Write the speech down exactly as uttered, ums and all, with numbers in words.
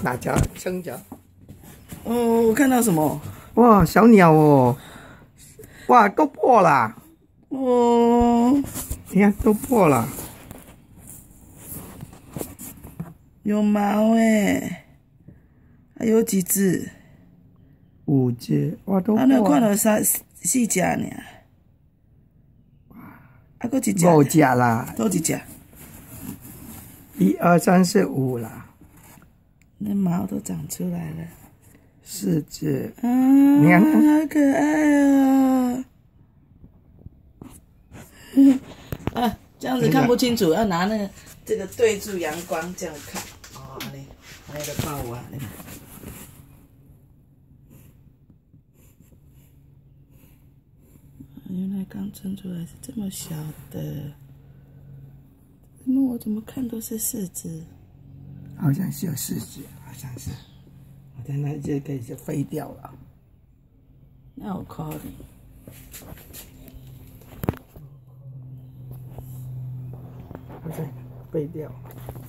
哪家？生家？ 哦，我看到什么？ 哇，小鸟哦！哇，都破了！ 哦， 你看都破了。 有毛哎，还有几只？ 五只，哇，都破了。 啊，那看到三四只呢。啊，搁一只。 五只啦。 多一只？ 一二三四五啦。 那毛都长出来了。 四只。 啊， 你看， 好可爱哦！啊，这样子看不清楚，要拿那个这个对住阳光这样看。哦，安尼，安尼就看有啊，你看。原来刚生出来是这么小的，怎么我怎么看都是四只？ 好像是有四只，好像是。好像那这个就飞掉了。 那有可能。 好像飞掉了。